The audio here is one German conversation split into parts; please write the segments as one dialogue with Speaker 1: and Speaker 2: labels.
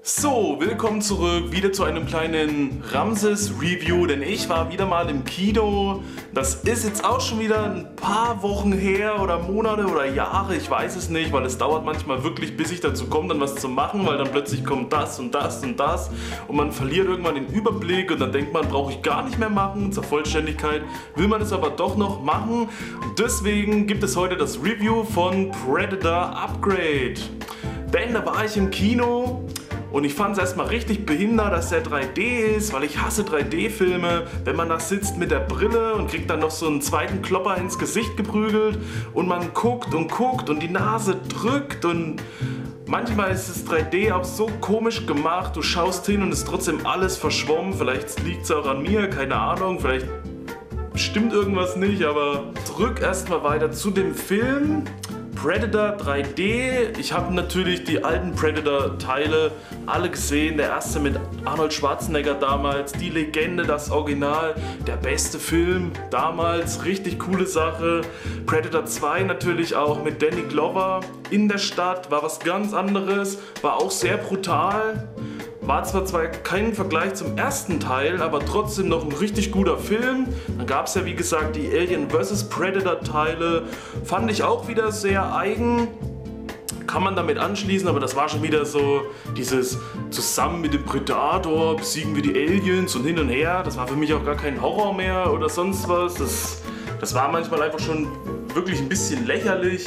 Speaker 1: So, willkommen zurück, wieder zu einem kleinen Ramses-Review, denn ich war wieder mal im Kino. Das ist jetzt auch schon wieder ein paar Wochen her oder Monate oder Jahre, ich weiß es nicht, weil es dauert manchmal wirklich, bis ich dazu komme, dann was zu machen, weil dann plötzlich kommt das und das und das und man verliert irgendwann den Überblick und dann denkt man, brauche ich gar nicht mehr machen. Zur Vollständigkeit will man es aber doch noch machen und deswegen gibt es heute das Review von Predator Upgrade. Denn da war ich im Kino. Und ich fand es erstmal richtig behindert, dass der 3D ist, weil ich hasse 3D-Filme, wenn man da sitzt mit der Brille und kriegt dann noch so einen zweiten Klopper ins Gesicht geprügelt und man guckt und die Nase drückt und manchmal ist das 3D auch so komisch gemacht, du schaust hin und ist trotzdem alles verschwommen, vielleicht liegt es auch an mir, keine Ahnung, vielleicht stimmt irgendwas nicht, aber zurück erstmal weiter zu dem Film. Predator 3D, ich habe natürlich die alten Predator-Teile alle gesehen, der erste mit Arnold Schwarzenegger damals, die Legende, das Original, der beste Film damals, richtig coole Sache. Predator 2 natürlich auch mit Danny Glover in der Stadt, war was ganz anderes, war auch sehr brutal. War zwar kein Vergleich zum ersten Teil, aber trotzdem noch ein richtig guter Film. Dann gab es ja wie gesagt die Alien vs. Predator Teile, fand ich auch wieder sehr eigen. Kann man damit anschließen, aber das war schon wieder so dieses zusammen mit dem Predator besiegen wir die Aliens und hin und her. Das war für mich auch gar kein Horror mehr oder sonst was. Das war manchmal einfach schon wirklich ein bisschen lächerlich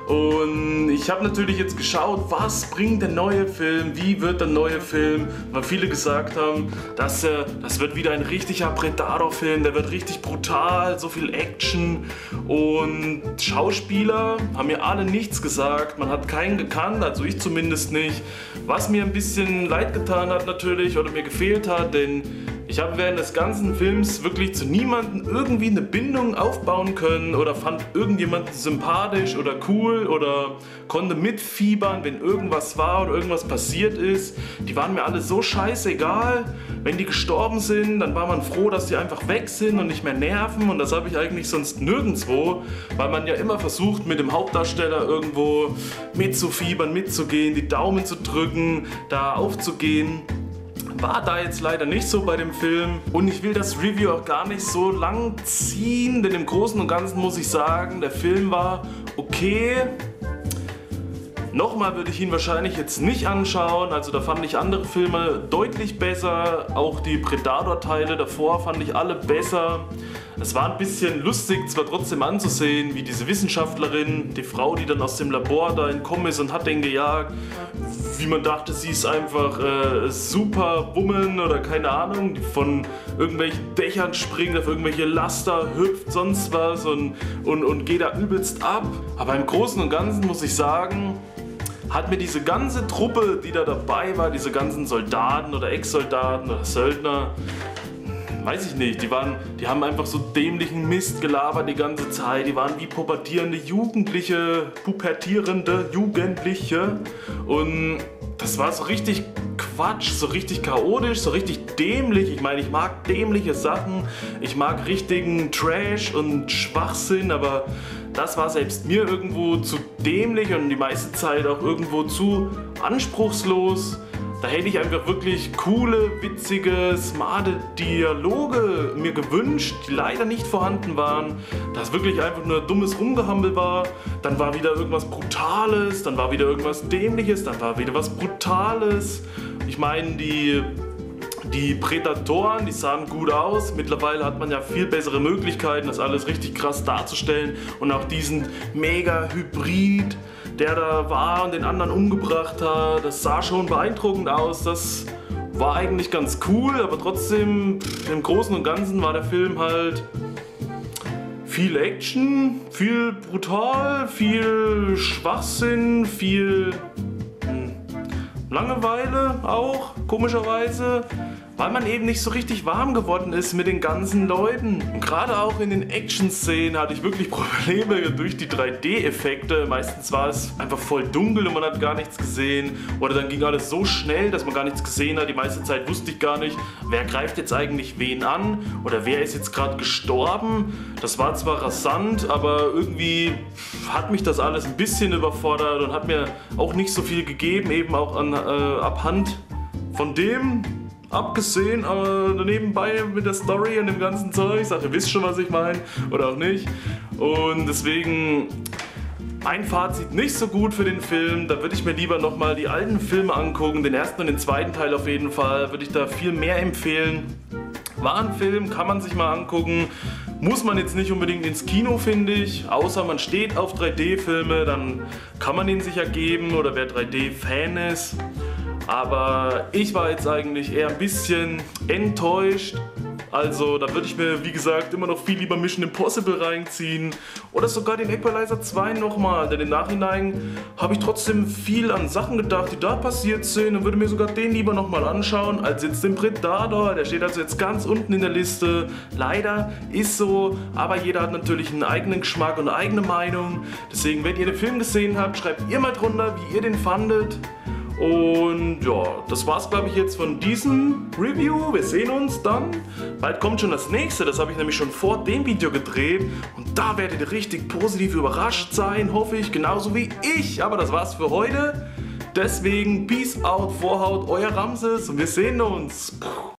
Speaker 1: und ich habe natürlich jetzt geschaut, was bringt der neue Film, wie wird der neue Film, weil viele gesagt haben, das wird wieder ein richtiger Predator-Film, der wird richtig brutal, so viel Action und Schauspieler haben mir alle nichts gesagt, man hat keinen gekannt, also ich zumindest nicht, was mir ein bisschen leid getan hat natürlich oder mir gefehlt hat, denn ich habe während des ganzen Films wirklich zu niemandem irgendwie eine Bindung aufbauen können oder fand irgendjemanden sympathisch oder cool oder konnte mitfiebern, wenn irgendwas war oder irgendwas passiert ist. Die waren mir alle so scheißegal. Wenn die gestorben sind, dann war man froh, dass die einfach weg sind und nicht mehr nerven und das habe ich eigentlich sonst nirgendwo, weil man ja immer versucht, mit dem Hauptdarsteller irgendwo mitzufiebern, mitzugehen, die Daumen zu drücken, da aufzugehen. War da jetzt leider nicht so bei dem Film und ich will das Review auch gar nicht so lang ziehen, denn im Großen und Ganzen muss ich sagen, der Film war okay. Nochmal würde ich ihn wahrscheinlich jetzt nicht anschauen, also da fand ich andere Filme deutlich besser, auch die Predator-Teile davor fand ich alle besser. Es war ein bisschen lustig, zwar trotzdem anzusehen, wie diese Wissenschaftlerin, die Frau, die dann aus dem Labor da entkommen ist und hat den gejagt, wie man dachte, sie ist einfach Superwoman oder keine Ahnung, die von irgendwelchen Dächern springt, auf irgendwelche Laster hüpft, sonst was und geht da übelst ab. Aber im Großen und Ganzen muss ich sagen, hat mir diese ganze Truppe, die da dabei war, diese ganzen Soldaten oder Ex-Soldaten oder Söldner, weiß ich nicht, die haben einfach so dämlichen Mist gelabert die ganze Zeit, die waren wie pubertierende Jugendliche und das war so richtig Quatsch, so richtig chaotisch, so richtig dämlich. Ich meine, ich mag dämliche Sachen, ich mag richtigen Trash und Schwachsinn, aber das war selbst mir irgendwo zu dämlich und die meiste Zeit auch irgendwo zu anspruchslos. Da hätte ich einfach wirklich coole, witzige, smarte Dialoge mir gewünscht, die leider nicht vorhanden waren. Dass wirklich einfach nur dummes Rumgehampel war. Dann war wieder irgendwas Brutales, dann war wieder irgendwas Dämliches, dann war wieder was Brutales. Ich meine, die Prädatoren, die sahen gut aus. Mittlerweile hat man ja viel bessere Möglichkeiten, das alles richtig krass darzustellen. Und auch diesen Mega-Hybrid, der da war und den anderen umgebracht hat, das sah schon beeindruckend aus. Das war eigentlich ganz cool, aber trotzdem im Großen und Ganzen war der Film halt viel Action, viel brutal, viel Schwachsinn, viel Langeweile auch, komischerweise, weil man eben nicht so richtig warm geworden ist mit den ganzen Leuten. Und gerade auch in den Action-Szenen hatte ich wirklich Probleme durch die 3D-Effekte. Meistens war es einfach voll dunkel und man hat gar nichts gesehen. Oder dann ging alles so schnell, dass man gar nichts gesehen hat. Die meiste Zeit wusste ich gar nicht, wer greift jetzt eigentlich wen an oder wer ist jetzt gerade gestorben. Das war zwar rasant, aber irgendwie hat mich das alles ein bisschen überfordert und hat mir auch nicht so viel gegeben, eben auch abhand von dem abgesehen, aber nebenbei mit der Story und dem ganzen Zeug, ich sag, ihr wisst schon, was ich meine, oder auch nicht. Und deswegen mein Fazit nicht so gut für den Film. Da würde ich mir lieber nochmal die alten Filme angucken, den ersten und den zweiten Teil auf jeden Fall, würde ich da viel mehr empfehlen. War ein Film, kann man sich mal angucken. Muss man jetzt nicht unbedingt ins Kino, finde ich. Außer man steht auf 3D-Filme, dann kann man den sich ja geben, oder wer 3D-Fan ist. Aber ich war jetzt eigentlich eher ein bisschen enttäuscht. Also da würde ich mir, wie gesagt, immer noch viel lieber Mission Impossible reinziehen. Oder sogar den Equalizer 2 nochmal. Denn im Nachhinein habe ich trotzdem viel an Sachen gedacht, die da passiert sind. Und würde mir sogar den lieber nochmal anschauen, als jetzt den Predator. Der steht also jetzt ganz unten in der Liste. Leider ist so. Aber jeder hat natürlich einen eigenen Geschmack und eine eigene Meinung. Deswegen, wenn ihr den Film gesehen habt, schreibt ihr mal drunter, wie ihr den fandet. Und ja, das war's, glaube ich, jetzt von diesem Review. Wir sehen uns dann. Bald kommt schon das nächste, das habe ich nämlich schon vor dem Video gedreht. Und da werdet ihr richtig positiv überrascht sein, hoffe ich, genauso wie ich. Aber das war's für heute. Deswegen, Peace out, Vorhaut, euer Ramses und wir sehen uns.